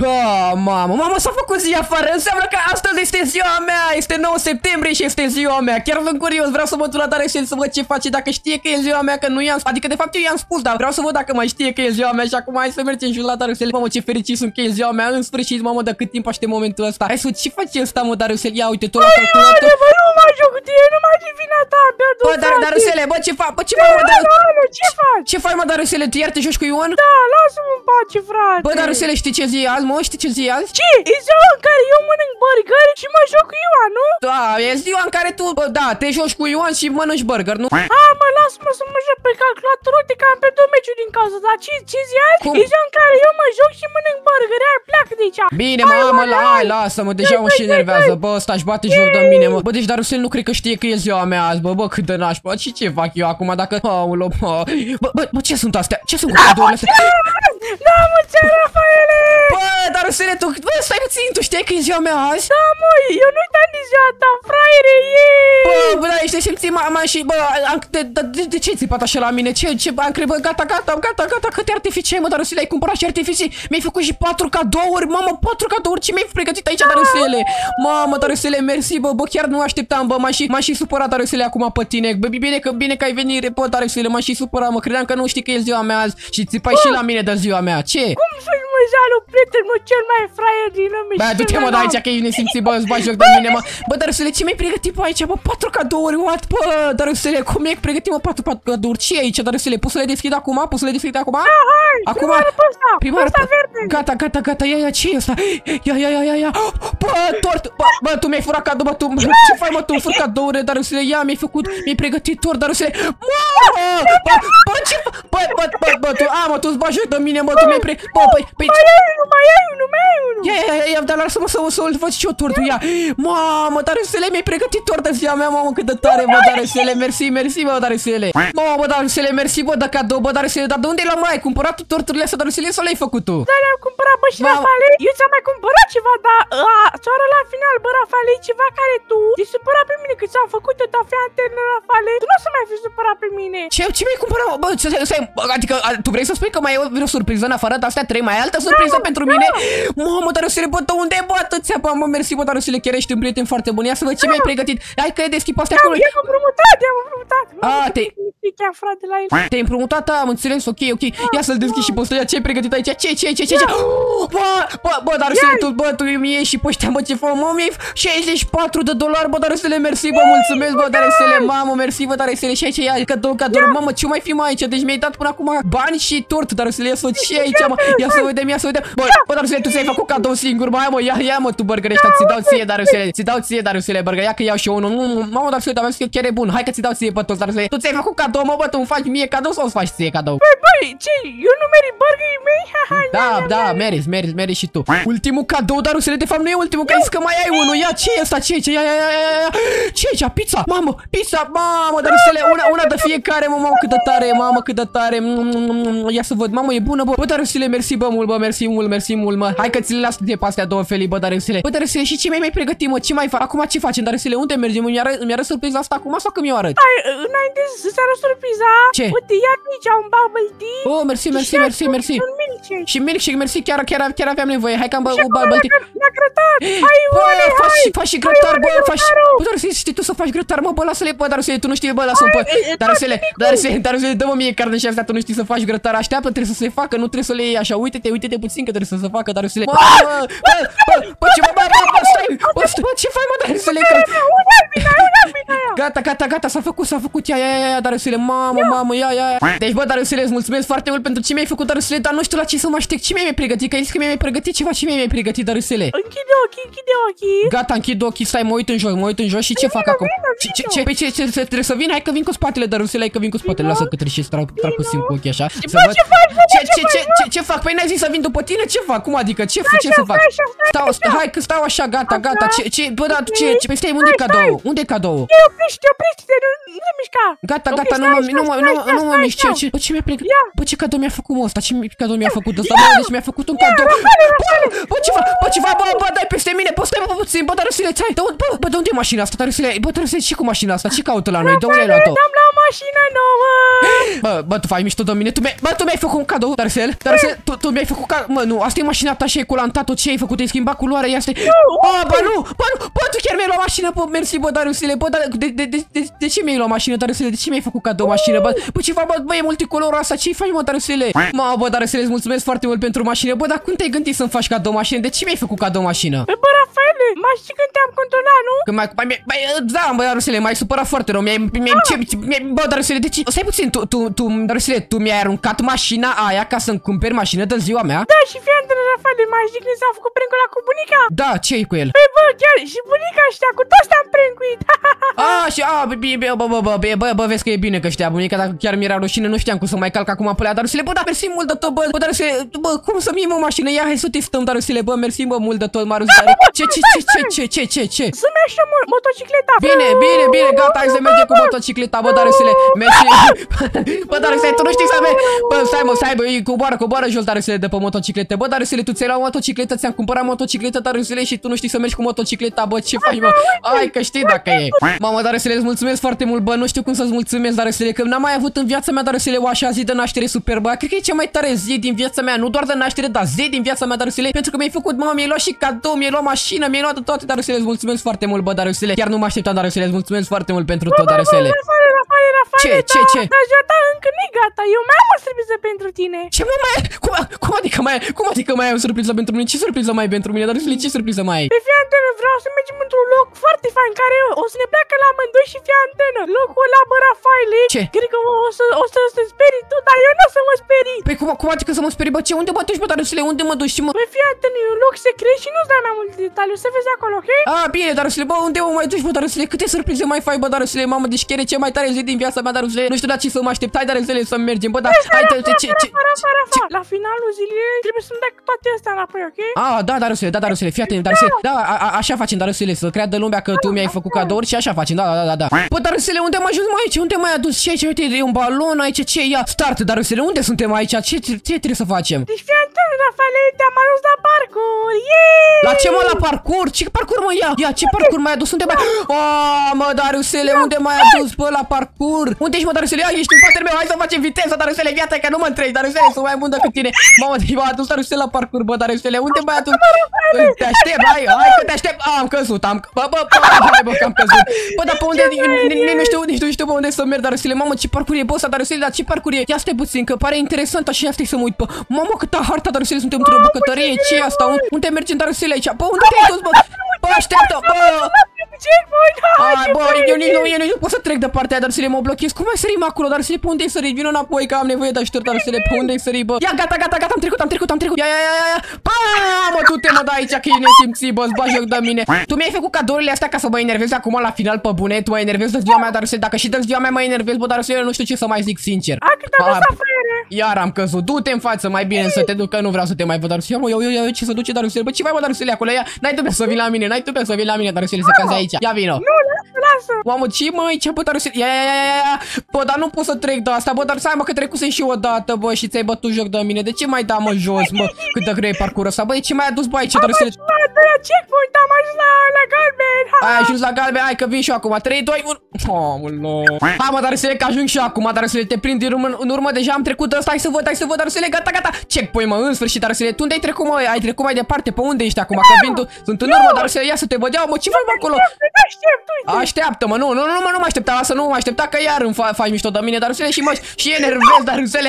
Mamă, s-a făcut zi afară. Înseamnă că astăzi este ziua mea. Este 9 septembrie și este ziua mea. Chiar sunt curios, vreau să mă duc la Darusel să văd ce face, dacă știe că e ziua mea, că nu i-am. Adică de fapt eu i-am spus, dar vreau să văd dacă mai știe că e ziua mea. Și acum hai să mergem și la Darusel. Mamă, ce fericit sunt că e ziua mea. În sfârșit, mamă, de cât timp aștept momentul ăsta. Hai să ce face ăsta, mă, Darusel? Ia uite, tu la calculator. Bă, nu mă joc cu tine, nu mai divina ta. Bă, Darusele, bă, ce faci? Bă, ce faci, mă, ce faci? Ce faci, mă, Darusele? Tu iar te joci cu Ion? Da, lasă-mă în pace, frate. Bă, Darusele, știi ce zi e azi, mă? Știi ce zi e azi? Ce? E ziua în care eu mănânc burger și mă joc cu Ioan, nu? Da, e ziua în care tu, bă, da, te joci cu Ion și mănânci burger, nu? Mă, lasă-mă să mă joc pe calculator, uite că am pierdut meciul din cauza, dar ce zi azi? Cum? E ziua în care eu mă joc și mănânc burger, iar pleacă de aici. Bine, mamă, hai, lasă-mă, deja mă și enervează, bă, ăsta își bate joc de mine, mă. Bă, deci Darusel nu cred că știe că e ziua mea azi, bă, cât de nașpa, și ce fac eu acum dacă... Aoleu, bă, ce sunt astea? Ce sunt cadourile astea? Da, mulți ani, Rafaele! Bă, Darusele, tu, bă, stai puțin, tu știai că e ziua mea azi? Da, mă, eu nu uitam de ziua ta, fraiere, Bă, da, ești simțit, mama, și, bă, de ce ai țipat așa la mine? Ce, am crezut, gata, câte artificii ai, mă, Darusele, ai cumpărat și artificii? Mi-ai făcut și 4 cadouri, mamă, 4 cadouri, ce mi-ai pregătit aici, Darusele? Mamă, Darusele, mersi, bă, chiar nu așteptam, bă, m-a și supărat, Darusele, acum pe tine. Bă, bine că ai venit, bă, Darusele, m-a și supărat, mă, credeam că nu știi că e ziua mea azi și țipai și la mine de ziua mea, ce? Cum să-i mă jalu, prietenul cel mai fraier din lume? Bă, du-te, mă, de aici, că ești nesimțit, bă, îți bagi joc de mine, mă. Bă, Darusele, ce mi-ai pregătit pe aici, bă, 4 cadouri, what, bă, Darusele, cum mi-ai pregătit, mă, 4 cadouri, ce e aici, Darusele, poți să le deschid acum? Poți să le deschid acum? Da, hai, acum, prima oară, gata, ia, ce e ăsta? Ia, bă, tort, bă, tu mi-ai furat cadou, bă, tu, ce faci, mă, tu furi cadouri, Darusele, ia, mi-ai pregătit tort, Darusele, bă, ce faci, bă, tu, mă, tu-ți bagi joc de mine, mă, tu mi-ai pregătit, bă, păi, mai ai unul. Ia, dar lasă-mă să-l văd și eu tortul, ia. Mamă, Darusele, mi-ai pregătit tort de ziua mea, mamă, cât de tare, bă, Darusele, mersi, bă, Darusele. Mamă, Darusele, mersi, bă, de cadou, bă, Darusele, dar de unde l-ai, mă, ai cumpărat tu torturile astea, Darusele, sau le-ai făcut tu? Da, le-am cumpărat, bă, și Rafale, eu ți-am mai cumpărat ceva, dar țoară la final, bă, Rafale, e ceva care tu te supăra pe mine, că ți-am făcut o tafea anternă, Rafale, tu nu o să mai fi supărat pe mine. Ce mi-ai cumpărat, bă, adică, tu vrei să spui că mai e o surpriză în afară de astea 3, mai e altă surpriză pentru mine? Mamă, Darusele, bă, unde e, bă, atâția, bă, mă, mersi, bă, Darusele, chiar ești un prieten foarte bun, ia să văd ce mi-ai pregătit, hai că e deschid pe astea acolo. I-am împrumutat. Te-ai împrumutat, am înțeles, ok, ia să-l deschid și pe ăsta, ia, ce-ai pregătit aici, ce? Bă, Darusele, tu mi iei și pe ăștia, bă, ce fac, mă, mi-ai $64, bă, Darusele, mersi, bă, mulțumesc, bă, Darusele, mamă, mersi, bă, Darusele, și aici, ia, cadou, mamă, ce mai fi mai aici, deci mi-ai dat până acum bani și tort, Darusele, ia să văd ce aici, mă, ia să vedem, bă, Darusele, tu ți-ai făcut cadou singur, mă, ia, mă, tu burger ăștia, ți dau ție, Darusele, burger, ia că iau și eu unul, mamă, Darusele, dar vezi că chiar e bun, hai că ți dau ție pe toți, Darusele, tu ți-ai făcut cadou, mă, bă, tu îmi faci mie cadou sau îți faci ție cadou? Băi, ce, eu nu merit burgerii mei? Da, meriți și tu. Ultimul cadou, Darusele, de fapt nu e ultimul, că ai zis că mai ai unul, ia, ce e ăsta, ce ia, ce e aici, pizza, mamă, Darusele, una de fiecare, mamă, cât de tare, ia să văd, mamă, e bună, bă, Darusele, mersi, bă, mult, bă, mersi mult, mă, hai că ți le las de pe astea două felii, bă, Darusele, și ce mi-ai pregătit, mă, ce mai fac, acum ce facem, Darusele, unde mergem, îmi arăt surpriza asta acum sau că mi-o arăt? Hai, înainte să-ți arăt surpriza, ce? Uite, ia aici un bubble tea. Oh, mersi, și milkshake, mersi, chiar aveam nevoie, hai că am un bubble tea. La grătar, hai, oale, hai. Faci și grătar, bă, bă, Darusele, știi tu să faci grătar, mă, bă, lasă-le, bă, Darusele, tu nu știi, bă, lasă-mi, bă, Darusele, dă-mă mie carne și astea, tu nu știi să faci grătar, așteaptă, trebuie să se facă, nu trebuie să le iei așa, uite-te puțin că trebuie să se facă, Darusele. Bă, ce faci, mă, Darusele? Gata, s-a făcut, ia, Darusele, mamă, ia. Deci, bă, Darusele, îți mulțumesc foarte mult pentru ce mi-ai făcut, Darusele, dar nu știu la ce să mă aștept, ce mi-ai pregătit, că ai zis că mi-ai pregătit ceva, ce mi-ai pregătit, Darusele? Închide ochii. Gata, închid ochii, stai, mă uit în jos și ce fac acum? Ce trebuie să vin? Hai că vin cu spatele, Darusele, lasă că treci și trag puțin cu ochii așa. Ce fac? Păi n-ai zis să vin după tine? Ce fac? Cum adică? Ce să fac? Hai că stau așa, gata. Bă, da, păi stai, unde-i cadou? Unde-i cadou? Oprește-te, nu te mișca. Gata, nu mă mișc. Bă, ce mi-a pregătit? Bă, ce cadou mi-a făcut ăsta? Ce cadou mi-a făcut ăsta? Bă, deci mi-a făcut un cadou. Bă, ceva, bă, dai peste mine, bă, stai puțin, bă, Darusele, bă, de unde e mașina asta, Darusele? Bă, Darusele, și cu mașina asta? Ce caută la noi? De unde ai luat-o? mașină nouă! Bă, tu faci mișto de mine, tu mi-ai făcut un cadou, Darcel, tu mi-ai făcut cadou, mă, nu, asta e mașina ta și ai colantat-o, ce ai făcut, ai schimbat culoarea, ia stai, bă, nu, bă, tu chiar mi-ai luat mașină, bă, mersi, bă, Darusele, bă, de ce mi-ai luat mașină, Darusele, de ce mi-ai făcut cadou mașină, bă, ceva, bă, e multicolorul asta, ce-i faci, mă, Darusele, mă, bă, Darusele, îți mulțumesc foarte mult pentru mașină, bă, dar când te-ai gândit să-mi faci cadou mașină, de ce mi-ai făcut cadou mașină? Bă, Rafaele, mai știi când te-am controlat, nu? Când da, bă, Darusele, m-ai supărat foarte rău, bă, Darusele, de ce, stai puțin, Darusele, tu mi-ai aruncat mașina aia ca să-mi cumperi mașină de ziua mea? Da, și fii antrenor, Rafaele, mai știi când s-a făcut prank-ul ăla cu bunica? Da, ce-i cu el? Păi, bă, chiar, și bunica știa, cu toți te-am prank-uit. Bă, vezi că e bine că știa bunica, dacă chiar mi-era rușine, nu știam cum să mai calc acum pe ea, Darusele, bă, dar mersi mult de tot, bă, Darusele, bă, cum să-mi iei, mă, mașină, ia, hai să te stăm, Darusele, bă, mersi, bă, mult de tot, Marius, ce? Să-mi ia și motocicleta. Bine, gata, hai să mergem cu motocicleta, bă, Darusele, mersi, bă, Darusele, tu nu știi să mergi, bă, stai, bă, coboară jos, Darusele, de pe motociclete, bă, Darusele, tu ți-ai luat motocicletă, ți-am cumpărat motocicletă, Darusele, și tu nu știi să mergi cu motocicleta, bă, ce faci, mă, hai că știi dacă e. Mamă, Darusele, îți mulțumesc foarte mult, bă, nu știu cum să-ți mulțumesc, Darusele, că n-am mai avut în viața mea, Darusele, o așa zi de naștere super, bă, cred că e cea mai tare zi din viața mea, nu doar de naștere, dar zi din viața mea, Darusele, pentru că mi-ai făcut, mă, mi-ai luat și cadou, mi-ai luat mașină, mi-ai luat toate, Darusele, îți mulțumesc foarte mult, bă, Darusele, chiar nu mă așteptam, Darusele, îți mulțumesc foarte mult pentru tot, Darusele. Rafaele, ce? Dar ziua ta încă nu-i gata, eu mai am o surpriză pentru tine. Ce, mă, mai ai? Cum adică mai ai o surpriză pentru mine? Ce surpriză mai ai pentru mine, Darusele, ce surpriză mai ai? Pe fii antenă, vreau să mergem într-un loc foarte fain, care o să ne pleacă la amândoi și fii antenă. Locul ăla, bă, Rafaele. Ce? Cred că o să te sperii tu, dar eu nu o să mă sperii. Păi cum adică să mă sperii, bă, ce? Unde mă duci, bă, Darusele, unde mă duci, mă? Păi fii antenă, e un loc secret și nu-ți dau mai multe detalii, o să vezi acolo, ok? Bine, Darusele, bă, unde mă mai duci, bă, Darusele? Câte surprize mai faci, bă, Darusele? Mamă, deci chiar e cea mai tare zi din viața mea, Darusele. Nu știu la ce să mă aștept. Hai, Darusele, să mergem, bă, dar hai, La finalul zilei trebuie să-mi dai toate astea înapoi, ok? Da, Darusele, fii atent, Darusele. Da, așa facem, Darusele, să creadă lumea că tu mi-ai făcut cadouri și așa facem. Da. Bă, Darusele, unde am ajuns mai aici? Unde m-ai adus? Ce aici? Uite, e un balon aici, ce? Ia, start, Darusele, unde suntem aici? Ce trebuie să facem? Deci fii atent, Rafaele, te-am adus la parcurs. Yeah! La ce, mă, la parcurs? Ce parcurs, mă, ia, ce parcurs m-ai adus? Unde m-ai... mă, Darusele, unde m-ai adus, bă, la parcurs? Unde ești, mă, Darusele? Ești în spatele meu, hai să facem viteză, Darusele, viața, că nu mă întreci, Darusele, sunt mai bun decât tine. Mamă, m-a adus Darusele la parcurs, bă, Darusele, unde m-ai adus? Te aștept, hai că te aștept. Am căzut, hai, bă, că am căzut. Bă, dar pe unde, nici nu știu pe unde să merg, Darusele, mamă, ce parcurs e, bă, ăsta, Darusele, dar ce parcurs e? Ia stai puțin, că pare interesant, așa, stai să mă uit, bă. Mamă, câtă harta, Darusele, suntem într-o bucătărie, ce e asta? Unde mergem, Darusele, aici? Bă, unde te-ai dus, bă? Bă, așteaptă, bă! Bă, eu nici nu pot să trec de partea aia, Darusele, mă blochez. Cum ai sărit acolo, Darusele, pe unde ai sărit? Vino înapoi, că am nevoie de ajutor, Darusele, pe unde ai sărit, bă? Ia, gata, am trecut. Ia. Mă, du-te, mă, da aici, că e nesimțit, bă, îți bagi joc de mine. Tu mi-ai făcut cadourile astea ca să mă enervezi acum la final, pe bune, tu mă enervezi de ziua mea, Darusele, dacă și de ziua mea mă enervezi, bă, Darusele, nu știu ce să mai zic sincer. Iar am căzut, du-te în față, mai bine să te duc, că nu vreau să te mai văd, Darusele. Mă, eu ce să duce, Darusele, bă, ce mai bă, Darusele, acolo, ia, n-ai trebuie să vii la mine, Darusele, să cazi aici. Ia vino. Lasă. Mamă, ce mă, aici, bă, Darusele, ia. Bă, dar nu pot să trec de asta, bă, dar stai, mă, că trecusem și o dată, bă, și ți-ai bătut joc de mine. De ce mai da, mă, jos, mă, cât de greu e parcursul ăsta? Bă, ce mai adus, bă, aici, Darusele? La checkpoint, am ajuns la galben. Ai ajuns la galben, hai că vin și eu acum. 3, 2, 1. Hai, mă, Darusele, că ajung și eu acum, Darusele, te prind în urmă, deja am trecut de ăsta, hai să văd, Darusele, gata. Checkpoint, mă, în sfârșit, Darusele, tu unde ai trecut, mă? Ai trecut mai departe, pe unde ești acum? Că vin, sunt în urmă, Darusele, ia să te văd, ia, mă, ce faci acolo? Așteaptă-mă, nu mă aștepta, lasă, nu mă aștepta, că iar îmi faci mișto de mine, Darusele, și enervezi, Darusele.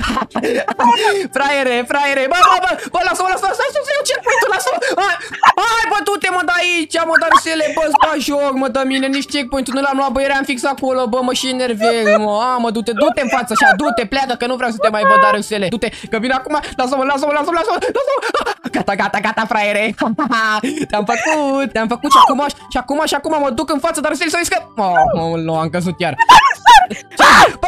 Fraiere, bă, lasă-mă, să iau checkpoint-ul, lasă-mă. Hai, bă, du-te, mă, de aici, mă, Darusele, bă-ți bagi joc, mă, de mine, nici checkpoint-ul nu l-am luat, bă, eram fix acolo, bă, mă, și enervezi, mă, du-te în față, așa, du-te, pleacă, că nu vreau să te mai văd, Darusele, du-te, că vin acum, lasă-mă. Gata, fraiere. Te-am făcut și acum mă duc în față, Darusele, să vezi că... nu, am căzut iar. Bă,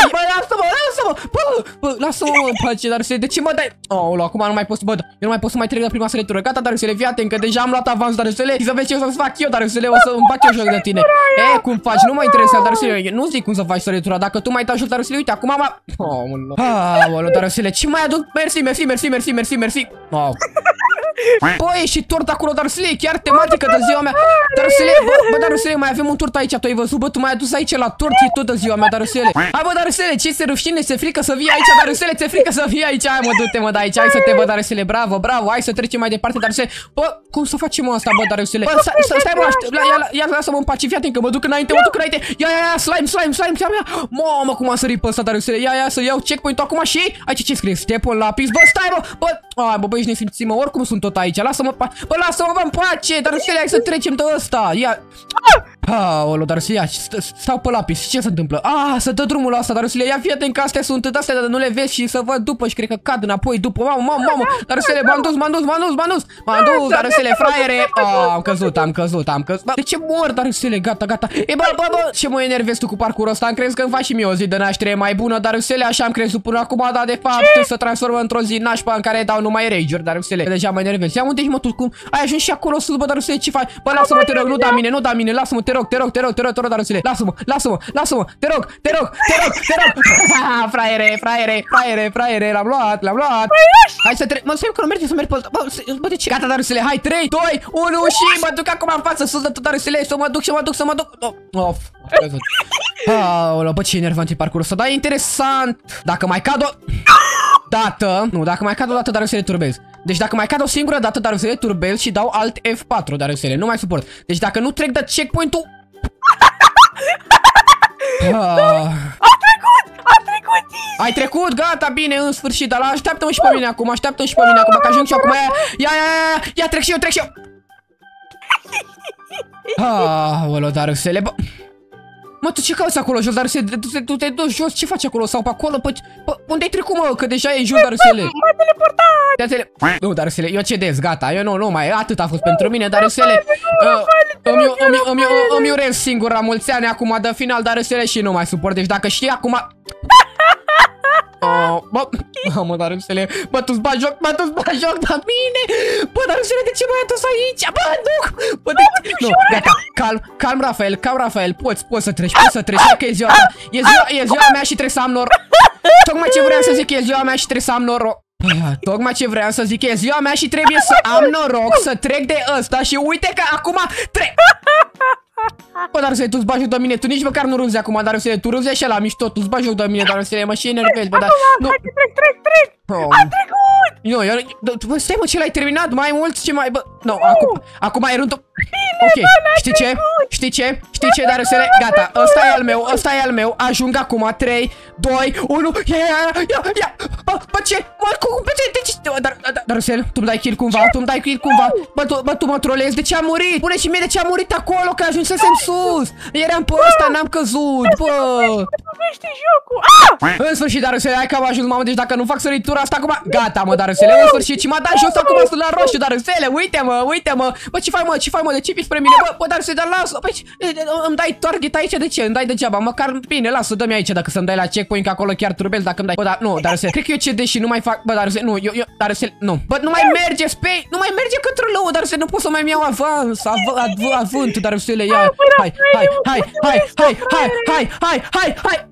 lasă-mă, în pace, Darusele, de ce mă dai? Acum nu mai pot, bă, eu nu mai pot să mai trec la prima săritură. Gata, Darusele, fii atent, că deja am luat avans, Darusele, și să vezi ce o să-ți fac eu, Darusele, o să îmi fac eu joc de tine. Cum faci? Nu mă interesează, Darusele, nu zic cum să faci săritura, dacă tu mai dai joc, Darusele, uite, acum am... Darusele, ce mai aduc? Mersi. Bă, e și tort acolo, Darusele, e chiar tematică de ziua mea. Darusele, bă, Darusele, mai avem un tort aici, tu ai văzut, bă, tu m-ai adus aici la tort, e tot de ziua mea, Darusele. Hai, bă, Darusele, ce se rușine, se frică să vii aici, Darusele, ți-e frică să vii aici, hai, mă, du-te, mă, de aici, hai să te văd, Darusele, bravo, bravo, hai să trecem mai departe, Darusele. Bă, cum să facem asta, bă, Darusele? Bă, stai, mă, ia, lasă-mă în pace, fii atent, că mă duc înainte, ia, slime, ia, mamă, cum a sărit pe ăsta, Darusele, ia, să iau checkpoint-ul acum și, aici ce scrie, step-ul lapis, bă, stai, bă, ești nesimțit, mă, oricum sunt tot aici, lasă-mă, bă, lasă-mă, bă, în pace, Darusele, hai să trecem de ăsta, ia. Aoleu, Darusele, ia, stau pe lapis, ce se întâmplă? Să dă drumul ăsta, Darusele, ia, fii atent că astea sunt de-astea, dar nu le vezi și să văd după și cred că cad înapoi după, mamă, Darusele, m-am dus, Darusele, fraiere, am căzut, de ce mor, Darusele, gata, e, bă, ce mă enervezi tu cu parcurul ăsta, am crezut că îmi faci și mie o zi de naștere mai bună, Darusele, așa am crezut până acum, dar de fapt se transformă într-o zi nașpa în care dau numai rage-uri, Darusele, deja mă enervezi, ia unde ești, mă, tu, cum, ai ajuns și acolo sus, bă, Darusele, ce faci? Bă, lasă-mă, te rog, nu da mine, lasă-mă, te rog, Darusele, lasă-mă, te rog, fraiere, l-am luat, hai să trec, mă, stai că nu merge să merg pe ăsta, bă, de ce? Gata, Darusele, hai, 3, 2, 1 și mă duc acum în față, sus de tot, Darusele, să mă duc, aoleu, bă, ce enervant e parcursul ăsta, dar e interesant, dacă mai cad o dată, Darusele, turbez. Deci dacă mai cad o singură dată, Darusele, turbez și dau alt F4, Darusele, nu mai suport. Deci dacă nu trec de checkpoint-ul... A trecut! Ai trecut, gata, bine, în sfârșit, dar așteaptă-mă și pe mine acum, că ajung și eu acum, ia, trec și eu. Aoleu, Darusele, bă... Mă, tu ce cauți acolo jos, Darusele? Tu te duci jos, ce faci acolo sau pe acolo? Unde ai trecut, mă? Că deja e jos, Darusele. M-a teleportat! Nu, Darusele, eu cedez, gata, eu nu mai, atât a fost pentru mine, Darusele. Îmi urez singur la mulți ani acum de final, Darusele, și nu mai suport, deci dacă știi acum... Mă, Darusele, bă, tu-ți bagi joc de mine. Bă, Darusele, de ce m-ai adus aici? Bă, duc! Nu, gata, calm, Rafael, poți să treci, că e ziua ta. E ziua mea și trebuie să am noroc. Tocmai ce vreau să zic, e ziua mea și trebuie să am noroc. Tocmai ce vreau să zic, e ziua mea și trebuie să am noroc să trec de ăsta și uite că acum trec. Bă, Darusele, tu-ți bagi joc de mine, tu nici măcar nu râzi acum, Darusele, tu râzi așa la mișto, tu-ți bagi joc de mine, Darusele, mă și enervezi, bă, dar... Hai, trec! A trecut! Bă, stai, mă, ce l-ai terminat? Mai mult? Ce mai... Bă, nu, acum e rândul... Ok, știi ce, Darusele? Gata, ăsta e al meu, ajung acum, 3, 2, 1, ia, bă, ce? Darusele, tu-mi dai kill cumva, bă, tu mă trolezi, de ce a murit? Spune și mie de ce a murit acolo, că ajunsesem sus. Eram pe ăsta, n-am căzut, bă. În sfârșit, Darusele, hai că am ajuns, mamă, deci dacă nu fac săritura asta acum... Gata, mă, Darusele, în sfârșit, și m-a dat jos acum, sunt la roșu, Darusele, uite-mă. Bă, ce faci, mă, de ce pici spre mine? Bă, Darusele, dar lasă, păi, îmi dai target aici, de ce? Îmi dai degeaba, măcar, bine, lasă, dă-mi aici dacă să-mi dai la checkpoint, că acolo chiar turbel dacă îmi dai. Bă, dar, nu, Darusele, cred că eu cedez și nu mai fac, bă, Darusele, nu, eu, Darusele, nu. Bă, nu mai merge, nu mai merge către lău, Darusele, nu pot să mai iau avânt, Darusele, ia, hai.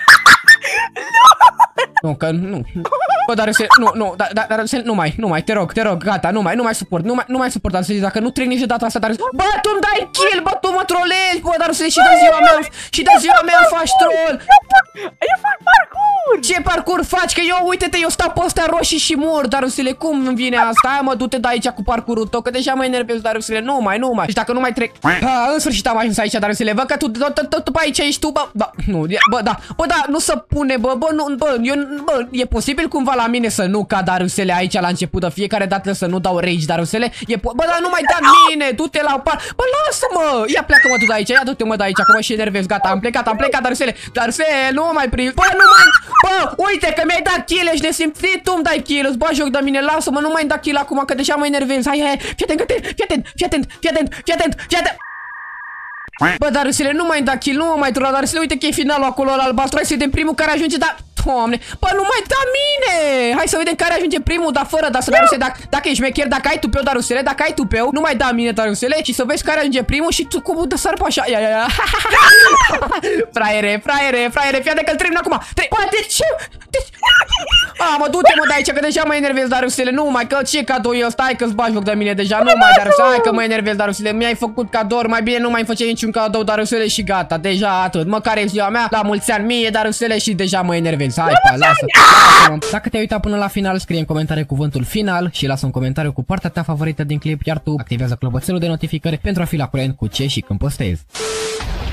Nu, că nu. Bă, Darusele, nu, Darusele, nu mai, te rog, gata, nu mai suport, Darusele, dacă nu trec nici de data asta, Darusele. Bă, tu-mi dai kill, bă, tu mă trolezi, bă, Darusele, și de ziua mea faci troll. Eu fac parcurs. Ce parcurs faci? Că eu, uite-te, eu stau pe astea roșii și mor, Darusele, cum îmi vine asta? Hai, mă, du-te de aici cu parcurul tău, că deja mă enervez, Darusele, nu mai. Deci dacă nu mai trec... În sfârșit am ajuns aici, Darusele, văd că tu tot pe aici ești tu, bă, nu, bă, da, nu se pune, bă, e posibil cumva la mine să nu cad, Darusele, aici la început de fiecare dată să nu dau rage, Darusele, bă, dar nu mai da mine, du-te la par, bă, lasă-mă, ia pleacă-mă tu de aici, ia du-te mă de aici, acum și enervez, gata, am plecat, Darusele, nu mă mai prins, bă, uite că mi-ai dat kill, ești nesimțit, tu îmi dai kill, îți bagi joc de mine, lasă-mă, nu mai da kill acum, că deja mă enervez, hai, fii atent. Bă, Darusele, nu mai da kill, nu mă mai tura, Darusele, uite că e finalul acolo la albastru, hai să vedem primul care ajunge, dar... Doamne, bă, nu mai da mine! Hai să vedem care ajunge primul, dar fără, dar să Darusele, dacă ești șmecher, dacă ai tupeu, Darusele, dacă ai tupeu, nu mai da mine, Darusele, și să vezi care ajunge primul și tu cum dă sar pe așa, ia. Fraiere, fii atent că-l termin acum. Bă, de ce? Mă, du-te, mă, de aici, că deja mă enervez, Darusele. Nu mai, că ce cadou e ăsta? Hai că-ți bagi joc de mine deja. Nu mai, Darusele. Hai că mă enervez, Darusele. Mi-ai făcut cadouri. Mai bine nu mai face niciun cadou, Darusele, și gata. Deja atât. Măcar e ziua mea. La mulți ani mie, Darusele, și deja mă enervez. Hai, pa, lasă. Dacă te-ai uitat până la final, scrie în comentarii cuvântul final și lasă un comentariu cu partea ta favorită din clip, iar tu activează clopoțelul de notificări pentru a fi la curent cu ce și când postez.